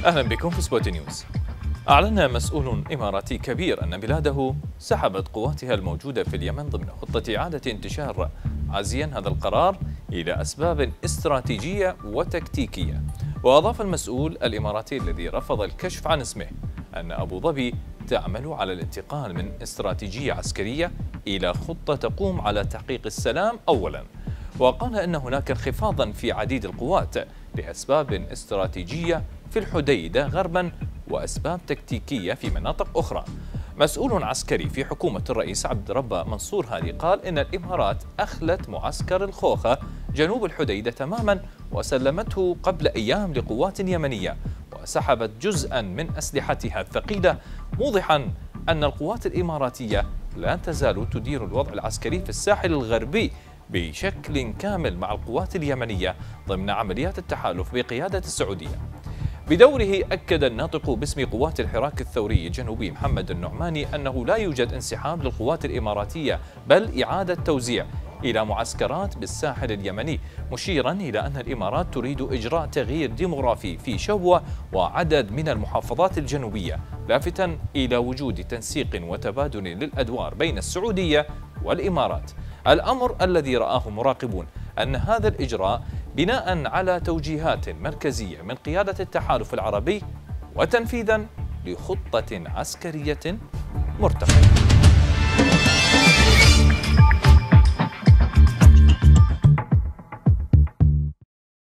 أهلا بكم في سبوت نيوز. أعلن مسؤول إماراتي كبير أن بلاده سحبت قواتها الموجودة في اليمن ضمن خطة إعادة انتشار، عازيا هذا القرار إلى أسباب استراتيجية وتكتيكية. وأضاف المسؤول الإماراتي الذي رفض الكشف عن اسمه أن أبو ظبي تعمل على الانتقال من استراتيجية عسكرية إلى خطة تقوم على تحقيق السلام أولا، وقال أن هناك انخفاضا في عديد القوات لأسباب استراتيجية في الحديدة غربا وأسباب تكتيكية في مناطق أخرى. مسؤول عسكري في حكومة الرئيس عبد الرب منصور هادي قال إن الإمارات أخلت معسكر الخوخة جنوب الحديدة تماما وسلمته قبل أيام لقوات يمنية وسحبت جزءا من أسلحتها الثقيلة، موضحا أن القوات الإماراتية لا تزال تدير الوضع العسكري في الساحل الغربي بشكل كامل مع القوات اليمنية ضمن عمليات التحالف بقيادة السعودية. بدوره أكد الناطق باسم قوات الحراك الثوري الجنوبي محمد النعماني أنه لا يوجد انسحاب للقوات الإماراتية بل إعادة توزيع إلى معسكرات بالساحل اليمني، مشيرا إلى أن الإمارات تريد إجراء تغيير ديموغرافي في شبوة وعدد من المحافظات الجنوبية، لافتا إلى وجود تنسيق وتبادل للأدوار بين السعودية والإمارات. الأمر الذي رآه مراقبون أن هذا الإجراء بناء على توجيهات مركزية من قيادة التحالف العربي وتنفيذا لخطة عسكرية مرتقبة.